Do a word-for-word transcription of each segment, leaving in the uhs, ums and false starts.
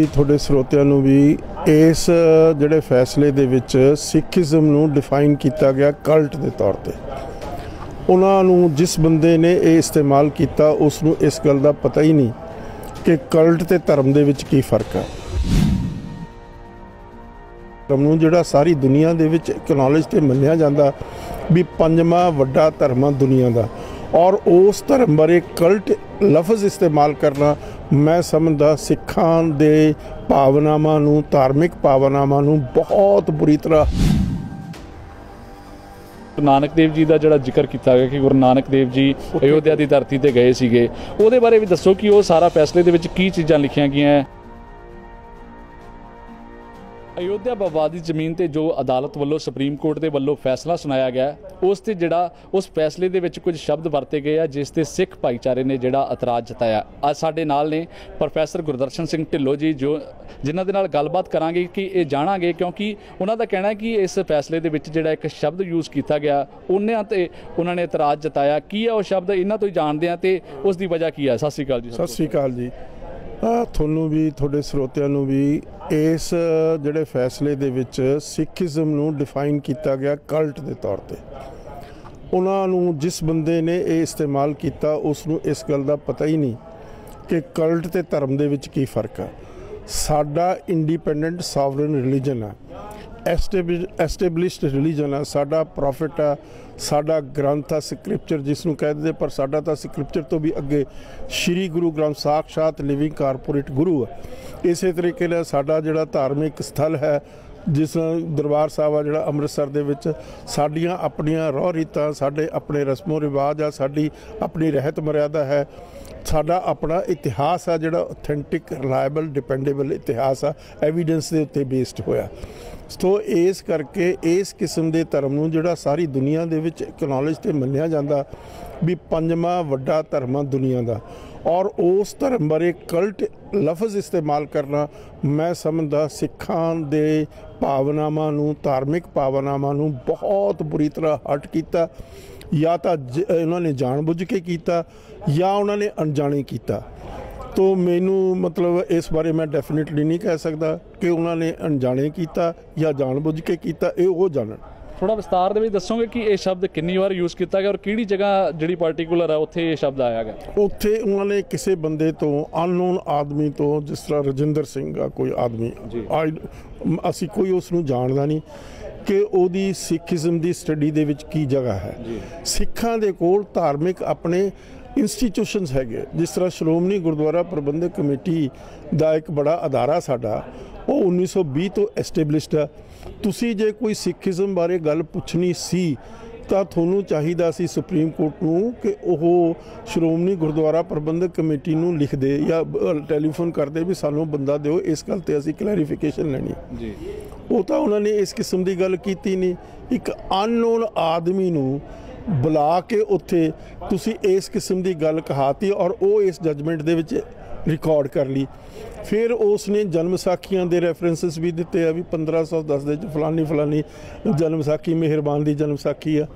ਤੁਹਾਡੇ ਸਰੋਤਿਆਂ ਨੂੰ ਵੀ ਇਸ ਜਿਹੜੇ ਫੈਸਲੇ ਦੇ ਵਿੱਚ ਸਿੱਖੀਜ਼ਮ ਨੂੰ ਡਿਫਾਈਨ ਕੀਤਾ ਗਿਆ ਕਲਟ ਦੇ ਤੌਰ ਤੇ। ਉਹਨਾਂ ਨੂੰ ਜਿਸ ਬੰਦੇ ਨੇ ਇਹ ਇਸਤੇਮਾਲ ਕੀਤਾ ਉਸ ਨੂੰ ਇਸ ਗੱਲ ਦਾ ਪਤਾ ਹੀ ਨਹੀਂ ਕਿ ਕਲਟ ਤੇ ਧਰਮ ਦੇ ਵਿੱਚ ਕੀ ਫਰਕ ਹੈ। ਧਰਮ ਨੂੰ ਜਿਹੜਾ ਸਾਰੀ ਦੁਨੀਆ ਦੇ ਵਿੱਚ ਐਕਨੋਲੇਜ ਤੇ ਮੰਨਿਆ ਜਾਂਦਾ ਵੀ ਪੰਜਵਾਂ ਵੱਡਾ ਧਰਮ ਆ ਦੁਨੀਆ ਦਾ, ਔਰ ਉਸ ਧਰਮ ਬਾਰੇ ਕਲਟ ਲਫ਼ਜ਼ ਇਸਤੇਮਾਲ ਕਰਨਾ मैं समझदा सिखां दे भावनावां नूं धार्मिक भावनावां नूं बहुत बुरी तरह। नानक देव जी का जिहड़ा जिक्र किया गया कि गुरु नानक देव जी अयोध्या की धरती ते गए सीगे, उहदे बारे भी दसो कि वो सारा फैसले दे विच की चीज़ां लिखियां गईयां। अयोध्या विवादी जमीन ते जो अदालत वालों सुप्रीम कोर्ट के वालों फैसला सुनाया गया उस ते जिहड़ा उस फैसले दे विच कुछ शब्द वरते गए जिस ते सिख भाईचारे ने जिहड़ा इतराज़ जताया। अज साडे नाल ने प्रोफैसर गुरदर्शन सिंह ढिल्लों जी जो जिन्हां दे नाल गलबात करांगे कि ये जाणांगे, क्योंकि उन्हां दा कहना है कि इस फैसले दे विच जिहड़ा एक शब्द यूज़ किया गया उन्हां ते उन्हां ने इतराज़ जताया। की है वो शब्द, इन्हां तो ही जाणदे आ ते उस दी वजह की है। सत श्री अकाल जी। सत श्री अकाल जी। ਤੁਹਾਨੂੰ ਵੀ ਤੁਹਾਡੇ ਸਰੋਤਿਆਂ ਨੂੰ ਵੀ ਇਸ ਜਿਹੜੇ ਫੈਸਲੇ ਦੇ ਵਿੱਚ ਸਿੱਖੀਜ਼ਮ ਨੂੰ ਡਿਫਾਈਨ ਕੀਤਾ ਗਿਆ ਕਲਟ ਦੇ ਤੌਰ ਤੇ। ਉਹਨਾਂ ਨੂੰ ਜਿਸ ਬੰਦੇ ਨੇ ਇਹ ਇਸਤੇਮਾਲ ਕੀਤਾ ਉਸ ਨੂੰ ਇਸ ਗੱਲ ਦਾ ਪਤਾ ਹੀ ਨਹੀਂ ਕਿ ਕਲਟ ਤੇ ਧਰਮ ਦੇ ਵਿੱਚ ਕੀ ਫਰਕ ਹੈ। ਸਾਡਾ ਇੰਡੀਪੈਂਡੈਂਟ ਸੋਵਰਨ ਰਿਲੀਜਨ ਹੈ, ਐਸਟੈਬਲਿਸ਼ਡ ਰਿਲੀਜਨ ਹੈ, ਸਾਡਾ ਪ੍ਰੋਫਿਟ ਹੈ, ਸਾਡਾ ਗ੍ਰੰਥ ਆ ਸਕ੍ਰਿਪਚਰ ਜਿਸ ਨੂੰ ਕਹਿ ਦਿੰਦੇ, ਪਰ ਸਾਡਾ ਤਾਂ ਸਕ੍ਰਿਪਚਰ ਤੋਂ ਵੀ ਅੱਗੇ ਸ਼੍ਰੀ ਗੁਰੂ ਗ੍ਰੰਥ ਸਾਖਸ਼ਾਤ ਲਿਵਿੰਗ ਕਾਰਪੋਰੇਟ ਗੁਰੂ ਹੈ। ਇਸੇ ਤਰੀਕੇ ਨਾਲ ਸਾਡਾ ਜਿਹੜਾ ਧਾਰਮਿਕ ਸਥਲ ਹੈ ਜਿਸ ਦਰਬਾਰ ਸਾਹਿਬ ਆ ਜਿਹੜਾ ਅੰਮ੍ਰਿਤਸਰ ਦੇ ਵਿੱਚ, ਸਾਡੀਆਂ ਆਪਣੀਆਂ ਰਹੁ ਰੀਤਾਂ, ਸਾਡੇ ਆਪਣੇ ਰਸਮੋ ਰਿਵਾਜ ਆ, ਸਾਡੀ ਆਪਣੀ ਰਹਿਤ ਮਰਿਆਦਾ ਹੈ, ਸਾਡਾ ਆਪਣਾ ਇਤਿਹਾਸ ਆ ਜਿਹੜਾ ਔਥੈਂਟਿਕ ਰਿਲਾਇਬਲ ਡਿਪੈਂਡੇਬਲ ਇਤਿਹਾਸ ਆ, ਐਵੀਡੈਂਸ ਦੇ ਉੱਤੇ ਬੇਸਡ ਹੋਇਆ। ਸੋ ਇਸ ਕਰਕੇ ਇਸ ਕਿਸਮ ਦੇ ਧਰਮ ਨੂੰ ਜਿਹੜਾ ਸਾਰੀ ਦੁਨੀਆ ਦੇ ਵਿੱਚ ਐਕਨੋਲੇਜ ਤੇ ਮੰਨਿਆ ਜਾਂਦਾ ਵੀ ਪੰਜਵਾਂ ਵੱਡਾ ਧਰਮ ਆ ਦੁਨੀਆ ਦਾ, ਔਰ ਉਸ ਧਰਮ ਬਾਰੇ ਕਲਟ ਲਫ਼ਜ਼ ਇਸਤੇਮਾਲ ਕਰਨਾ ਮੈਂ ਸਮਝਦਾ ਸਿੱਖਾਂ ਦੇ ਭਾਵਨਾਵਾਂ ਨੂੰ, ਧਾਰਮਿਕ ਭਾਵਨਾਵਾਂ ਨੂੰ ਬਹੁਤ ਬੁਰੀ ਤਰ੍ਹਾਂ ਹਰਟ ਕੀਤਾ। ਜਾਂ ਤਾਂ ਉਹਨਾਂ ਨੇ ਜਾਣ ਬੁੱਝ ਕੇ ਕੀਤਾ ਜਾਂ ਉਹਨਾਂ ਨੇ ਅਣਜਾਣੇ ਕੀਤਾ। तो मैनू मतलब इस बारे मैं डेफिनेटली नहीं कह सकता कि उन्होंने अनजाने किया या जानबूझ के किया, ये वो जानन। थोड़ा विस्तार दे दसोगे कि ये शब्द कितनी बार यूज़ किया गया और किहड़ी जगह जिहड़ी पर्टिकुलर है उत्थे ये शब्द आया गया? उत्थे उन्होंने किसी बंदे तो अननोन आदमी तो, जिस तरह रजिंदर सिंह का कोई आदमी, असी कोई उसनूं जानदा नहीं कि ਉਹਦੀ ਸਿੱਖੀਜ਼ਮ ਦੀ ਸਟੱਡੀ ਦੇ ਵਿੱਚ ਕੀ ਜਗ੍ਹਾ ਹੈ। ਸਿੱਖਾਂ ਦੇ ਕੋਲ ਧਾਰਮਿਕ ਆਪਣੇ ਇੰਸਟੀਟਿਊਸ਼ਨਸ ਹੈਗੇ, ਜਿਸ ਤਰ੍ਹਾਂ ਸ਼੍ਰੋਮਣੀ ਗੁਰਦੁਆਰਾ ਪ੍ਰਬੰਧਕ ਕਮੇਟੀ ਦਾ ਇੱਕ ਬੜਾ ਅਦਾਰਾ ਸਾਡਾ, ਉਹ ਉੱਨੀ ਸੌ ਵੀਹ ਤੋਂ ਐਸਟੈਬਲਿਸ਼ਡ ਹੈ। ਤੁਸੀਂ ਜੇ ਕੋਈ ਸਿੱਖੀਜ਼ਮ ਬਾਰੇ ਗੱਲ ਪੁੱਛਣੀ ਸੀ ਤਾਂ ਤੁਹਾਨੂੰ ਚਾਹੀਦਾ ਸੀ ਸੁਪਰੀਮ ਕੋਰਟ ਨੂੰ ਕਿ ਉਹ ਸ਼੍ਰੋਮਣੀ ਗੁਰਦੁਆਰਾ ਪ੍ਰਬੰਧਕ ਕਮੇਟੀ ਨੂੰ ਲਿਖਦੇ ਜਾਂ ਟੈਲੀਫੋਨ ਕਰਦੇ ਵੀ ਸਾਨੂੰ ਬੰਦਾ ਦਿਓ, ਇਸ ਗੱਲ ਤੇ ਅਸੀਂ ਕਲੈਰੀਫਿਕੇਸ਼ਨ ਲੈਣੀ ਜੀ। ਉਹ ਤਾਂ ਉਹਨਾਂ ਨੇ ਇਸ ਕਿਸਮ ਦੀ ਗੱਲ ਕੀਤੀ ਨਹੀਂ। ਇੱਕ ਅਨਨੋਨ ਆਦਮੀ ਨੂੰ ਬੁਲਾ ਕੇ ਉੱਥੇ ਤੁਸੀਂ ਇਸ ਕਿਸਮ ਦੀ ਗੱਲ ਕਹਾਤੀ ਔਰ ਉਹ ਇਸ ਜਜਮੈਂਟ ਦੇ ਵਿੱਚ ਰਿਕਾਰਡ ਕਰ ਲਈ। ਫਿਰ ਉਸ ਨੇ ਜਨਮ ਸਾਖੀਆਂ ਦੇ ਰੈਫਰੈਂਸਿਸ ਵੀ ਦਿੱਤੇ ਆ ਵੀ ਪੰਦਰਾਂ ਸੌ ਦਸ ਦੇ ਫਲਾਨੀ ਫਲਾਨੀ ਜਨਮ ਸਾਖੀ ਮਿਹਰਬਾਨ ਦੀ ਜਨਮ ਸਾਖੀ ਆ।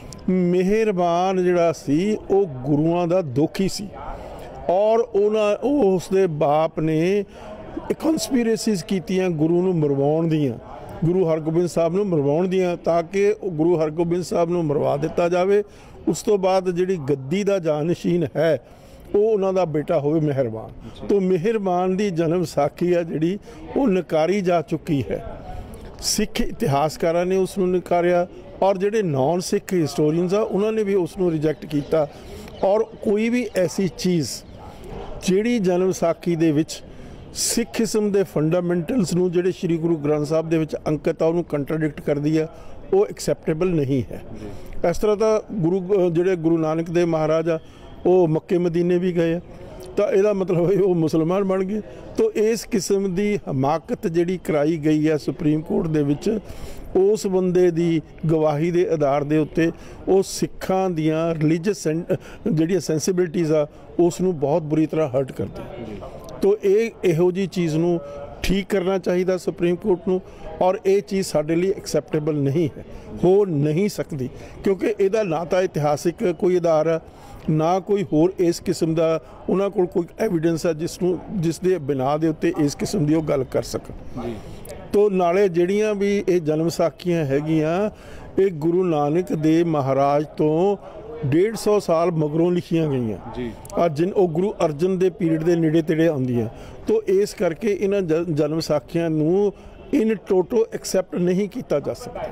ਮਿਹਰਬਾਨ ਜਿਹੜਾ ਸੀ ਉਹ ਗੁਰੂਆਂ ਦਾ ਦੋਖੀ ਸੀ ਔਰ ਉਹਨਾਂ ਉਸ ਦੇ ਬਾਪ ਨੇ ਕਨਸਪੀਰੇਸੀਜ਼ ਕੀਤੀਆਂ ਗੁਰੂ ਨੂੰ ਮਰਵਾਉਣ ਦੀਆਂ, ਗੁਰੂ ਹਰਗੋਬਿੰਦ ਸਾਹਿਬ ਨੂੰ ਮਰਵਾਉਣ ਦੀਆਂ, ਤਾਂ ਕਿ ਗੁਰੂ ਹਰਗੋਬਿੰਦ ਸਾਹਿਬ ਨੂੰ ਮਰਵਾ ਦਿੱਤਾ ਜਾਵੇ। ਉਸ ਤੋਂ ਬਾਅਦ ਜਿਹੜੀ ਗੱਦੀ ਦਾ ਜਾਨਸ਼ੀਨ ਹੈ ਉਹ ਉਹਨਾਂ ਦਾ ਬੇਟਾ ਹੋਵੇ ਮਿਹਰਬਾਨ। ਤੋਂ ਮਿਹਰਬਾਨ ਦੀ ਜਨਮ ਸਾਖੀ ਆ ਜਿਹੜੀ ਉਹ ਨਕਾਰੀ ਜਾ ਚੁੱਕੀ ਹੈ। ਸਿੱਖ ਇਤਿਹਾਸਕਾਰਾਂ ਨੇ ਉਸ ਨੂੰ ਨਕਾਰਿਆ ਔਰ ਜਿਹੜੇ ਨੌਨ ਸਿੱਖ ਹਿਸਟੋਰੀਅਨਸ ਆ ਉਹਨਾਂ ਨੇ ਵੀ ਉਸ ਨੂੰ ਰਿਜੈਕਟ ਕੀਤਾ। ਔਰ ਕੋਈ ਵੀ ਐਸੀ ਚੀਜ਼ ਜਿਹੜੀ ਜਨਮ ਸਾਖੀ ਦੇ ਵਿੱਚ ਸਿੱਖੀਜ਼ਮ ਦੇ ਫੰਡਾਮੈਂਟਲਸ ਨੂੰ ਜਿਹੜੇ ਸ਼੍ਰੀ ਗੁਰੂ ਗ੍ਰੰਥ ਸਾਹਿਬ ਦੇ ਵਿੱਚ ਅੰਕਿਤ ਆ ਉਹਨੂੰ ਕੰਟਰਾਡਿਕਟ ਕਰਦੀ ਆ, ਉਹ ਐਕਸੈਪਟੇਬਲ ਨਹੀਂ ਹੈ। ਇਸ ਤਰ੍ਹਾਂ ਤਾਂ ਗੁਰੂ ਜਿਹੜੇ ਗੁਰੂ ਨਾਨਕ ਦੇਵ ਮਹਾਰਾਜ ਆ ਉਹ ਮੱਕੇ ਮਦੀਨੇ ਵੀ ਗਏ ਆ, ਤਾਂ ਇਹਦਾ ਮਤਲਬ ਉਹ ਮੁਸਲਮਾਨ ਬਣ ਗਏ। ਤਾਂ ਇਸ ਕਿਸਮ ਦੀ ਹਮਾਕਤ ਜਿਹੜੀ ਕਰਾਈ ਗਈ ਹੈ ਸੁਪਰੀਮ ਕੋਰਟ ਦੇ ਵਿੱਚ, ਉਸ ਬੰਦੇ ਦੀ ਗਵਾਹੀ ਦੇ ਆਧਾਰ ਦੇ ਉੱਤੇ ਉਹ ਸਿੱਖਾਂ ਦੀਆਂ ਰਿਲੀਜੀਅਸ ਜਿਹੜੀਆਂ ਸੈਂਸੀਬਿਲਿਟੀਜ਼ ਆ ਉਸ ਨੂੰ ਬਹੁਤ ਬੁਰੀ ਤਰ੍ਹਾਂ ਹਰਟ ਕਰਦੀ। ਤੋ ਇਹ ਇਹੋ ਜਿਹੀ ਚੀਜ਼ ਨੂੰ ਠੀਕ ਕਰਨਾ ਚਾਹੀਦਾ ਸੁਪਰੀਮ ਕੋਰਟ ਨੂੰ, ਔਰ ਇਹ ਚੀਜ਼ ਸਾਡੇ ਲਈ ਐਕਸੈਪਟੇਬਲ ਨਹੀਂ ਹੈ, ਹੋ ਨਹੀਂ ਸਕਦੀ, ਕਿਉਂਕਿ ਇਹਦਾ ਨਾ ਤਾਂ ਇਤਿਹਾਸਿਕ ਕੋਈ ਆਧਾਰ ਹੈ ਨਾ ਕੋਈ ਹੋਰ ਇਸ ਕਿਸਮ ਦਾ ਉਹਨਾਂ ਕੋਲ ਕੋਈ ਐਵੀਡੈਂਸ ਹੈ ਜਿਸ ਨੂੰ ਜਿਸ ਦੇ ਬਿਨਾਂ ਦੇ ਉੱਤੇ ਇਸ ਕਿਸਮ ਦੀ ਉਹ ਗੱਲ ਕਰ ਸਕਣ ਜੀ। ਤੋ ਨਾਲੇ ਜਿਹੜੀਆਂ ਵੀ ਇਹ ਜਨਮ ਸਾਖੀਆਂ ਹੈਗੀਆਂ ਇਹ ਗੁਰੂ ਨਾਨਕ ਦੇ ਮਹਾਰਾਜ ਤੋਂ डेढ़ सौ साल मगरों लिखियां गई जी। जिन वो गुरु अर्जन के पीरियड के नेड़े तेड़े आउंदियां तो इस करके इन्हां जन्म साखियां नूं इन टोटो एक्सैप्ट नहीं किया जा सकता।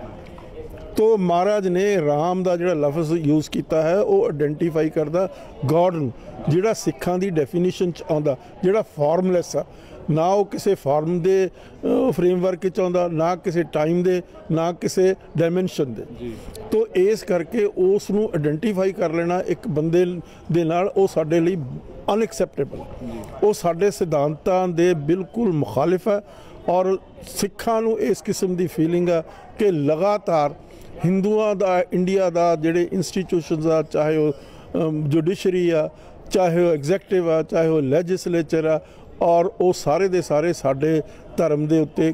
तो महाराज ने राम का जिहड़ा लफ्ज़ यूज़ किया है वो आइडेंटिफाई करता गॉड नूं जिहड़ा सिखां दी डेफिनेशन च आउंदा जिहड़ा फॉर्मलैस आ ना वो किसी फॉर्म के फ्रेमवर्क आउंदा ना किसी टाइम दे ना किसी डायमेंशन दे। तो इस करके उस नूं आइडेंटिफाई कर लेना एक बंदे दे नाल वो साडे लई अनएक्सैप्टेबल वो साडे सिद्धांतां दे बिल्कुल मुखालिफ है। और सिखां नूं इस किस्म की फीलिंग है कि लगातार हिंदुआं दा इंडिया दा जिहड़े इंस्टीट्यूशनस आ चाहे वो जुडिशरी आ चाहे वो एग्जैक्टिव आ चाहे वो लैजिसलेचर आ और वो सारे दे सारे साडे धर्म दे उत्ते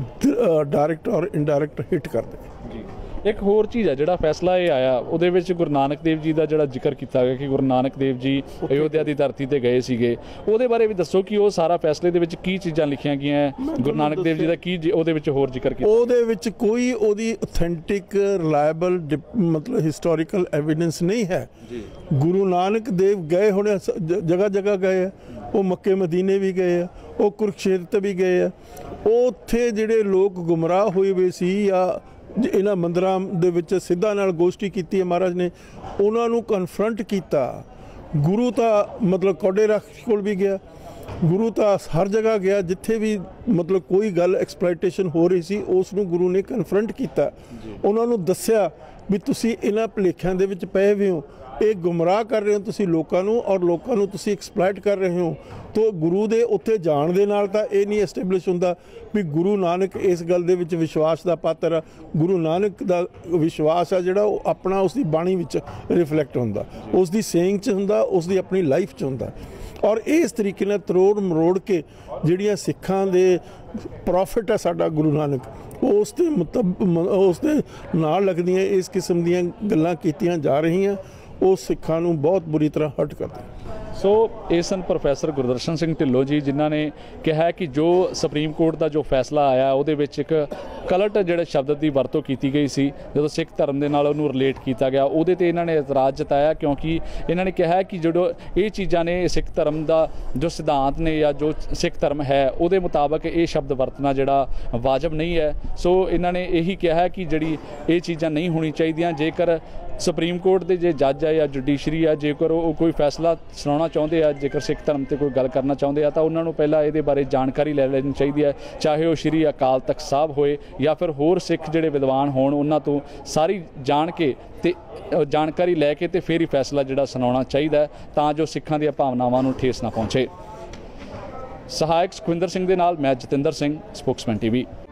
डायरैक्ट और इनडायरैक्ट हिट करते जी। एक होर चीज़ है जिहड़ा फैसला ये आया उहदे विच गुरु नानक देव जी का जिहड़ा जिक्र किया गया कि गुरु नानक देव जी अयोध्या की धरती ते गए सीगे उहदे बारे भी दसो कि वो सारा फैसले दे विच की चीज़ां लिखियां गईयां गुरु नानक देव जी का की उहदे विच होर जिक्र किया उहदे विच कोई उहदी ऑथेंटिक रिलायबल मतलब हिस्टोरिकल एविडेंस नहीं है। गुरु नानक देव गए होने जगह जगह गए वो मक्के मदीने भी गए हैं वो कुरुक्षेत्र भी गए हैं उत्थे जिहड़े लोग गुमराह होए हुए सी या इन्हां मंदिरां दे विच सिद्धा नाल गोष्ठी कीती है महाराज ने उन्हां नूं कन्फ्रंट कीता। गुरु तां मतलब कौडे रख कोल भी गया गुरु तां हर जगह गया जिथे भी मतलब कोई गल एक्सप्लॉइटेशन हो रही सी उस नूं गुरु ने कन्फ्रंट किया उन्हां नूं दस्सिया भी तुसीं इन्हां भुलेखिਆਂ ਦੇ ਵਿੱਚ ਪਏ ਹੋਏ ਹੋ ਇਹ ਗੁੰਮਰਾਹ ਕਰ ਰਹੇ ਹੋ ਤੁਸੀਂ ਲੋਕਾਂ ਨੂੰ ਔਰ ਲੋਕਾਂ ਨੂੰ ਤੁਸੀਂ ਐਕਸਪਲੋਇਟ ਕਰ ਰਹੇ ਹੋ। तो गुरु दे उत्थे जाण दे नाल तां इह नहीं एस्टैबलिश हुंदा भी गुरु नानक इस गल दे विच विश्वास दा पात्र आ। गुरु नानक दा विश्वास आ जिहड़ा वो अपना उसदी बाणी विच रिफ्लैक्ट हुंदा उसदी सेइंग च हुंदा उसदी अपनी लाइफ च हुंदा। और इस तरीके नाल तरोड़ मरोड़ के जिहड़ियां सिखां दे प्रॉफिट है साडा गुरु नानक उस दे मतलब उस दे नाल लगदियां इस किस्म दीयां गल्लां कीतियां जा रहीआं ਉਹ ਸਿੱਖਾਂ ਨੂੰ ਬਹੁਤ ਬੁਰੀ ਤਰ੍ਹਾਂ ਹਰਟ ਕਰਦੇ। ਸੋ ਇਹ ਸਨ ਪ੍ਰੋਫੈਸਰ ਗੁਰਦਰਸ਼ਨ ਸਿੰਘ ਢਿੱਲੋਂ ਜੀ ਜਿਨ੍ਹਾਂ ਨੇ ਕਿਹਾ ਕਿ ਜੋ ਸੁਪਰੀਮ ਕੋਰਟ ਦਾ ਜੋ ਫੈਸਲਾ ਆਇਆ ਉਹਦੇ ਵਿੱਚ ਇੱਕ ਕਲਟ ਜਿਹੜੇ ਸ਼ਬਦ ਦੀ ਵਰਤੋਂ ਕੀਤੀ ਗਈ ਸੀ ਜਦੋਂ ਸਿੱਖ ਧਰਮ ਦੇ ਨਾਲ ਉਹਨੂੰ ਰਿਲੇਟ ਕੀਤਾ ਗਿਆ ਉਹਦੇ ਤੇ ਇਹਨਾਂ ਨੇ ਇਤਰਾਜ਼ ਜਤਾਇਆ ਕਿਉਂਕਿ ਇਹਨਾਂ ਨੇ ਕਿਹਾ ਕਿ ਜਦੋਂ ਇਹ ਚੀਜ਼ਾਂ ਨੇ ਸਿੱਖ ਧਰਮ ਦਾ ਜੋ ਸਿਧਾਂਤ ਨੇ ਜਾਂ ਜੋ ਸਿੱਖ ਧਰਮ ਹੈ ਉਹਦੇ ਮੁਤਾਬਕ ਇਹ ਸ਼ਬਦ ਵਰਤਣਾ ਜਿਹੜਾ ਵਾਜਬ ਨਹੀਂ ਹੈ। ਸੋ ਇਹਨਾਂ ਨੇ ਇਹੀ ਕਿਹਾ ਕਿ ਜਿਹੜੀ ਇਹ ਚੀਜ਼ਾਂ ਨਹੀਂ ਹੋਣੀ ਚਾਹੀਦੀਆਂ। ਜੇਕਰ ਸੁਪਰੀਮ ਕੋਰਟ ਦੇ ਜੇ ਜੱਜ ਆ ਜਾਂ ਜੁਡੀਸ਼ਰੀ ਆ ਜੇਕਰ ਉਹ ਕੋਈ ਫੈਸਲਾ ਸੁਣਾਉਣਾ ਚਾਹੁੰਦੇ ਆ ਜੇਕਰ ਸਿੱਖ ਧਰਮ ਤੇ ਕੋਈ ਗੱਲ ਕਰਨਾ ਚਾਹੁੰਦੇ ਆ ਤਾਂ ਉਹਨਾਂ ਨੂੰ ਪਹਿਲਾਂ ਇਹਦੇ ਬਾਰੇ ਜਾਣਕਾਰੀ ਲੈ ਲੈਣੀ ਚਾਹੀਦੀ ਹੈ ਚਾਹੇ ਉਹ ਸ਼੍ਰੀ ਅਕਾਲ ਤਖਤ ਸਾਹਿਬ ਹੋਏ ਜਾਂ ਫਿਰ ਹੋਰ ਸਿੱਖ ਜਿਹੜੇ ਵਿਦਵਾਨ ਹੋਣ ਉਹਨਾਂ ਤੋਂ ਸਾਰੀ ਜਾਣ ਕੇ ਤੇ ਜਾਣਕਾਰੀ ਲੈ ਕੇ ਤੇ ਫਿਰ ਹੀ ਫੈਸਲਾ ਜਿਹੜਾ ਸੁਣਾਉਣਾ ਚਾਹੀਦਾ ਤਾਂ ਜੋ ਸਿੱਖਾਂ ਦੀਆਂ ਭਾਵਨਾਵਾਂ ਨੂੰ ਠੇਸ ਨਾ ਪਹੁੰਚੇ। ਸਹਾਇਕ ਸੁਖਵਿੰਦਰ ਸਿੰਘ ਦੇ ਨਾਲ ਮੈਂ ਜਤਿੰਦਰ ਸਿੰਘ, ਸਪੋਕਸਮੈਨ ਟੀਵੀ।